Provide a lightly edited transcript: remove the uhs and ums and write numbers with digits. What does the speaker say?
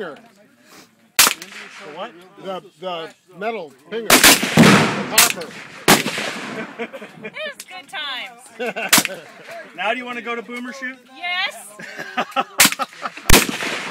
pinger. The what? The metal pinger. The copper. It was good times. Now do you want to go to Boomer Shoot? Yes.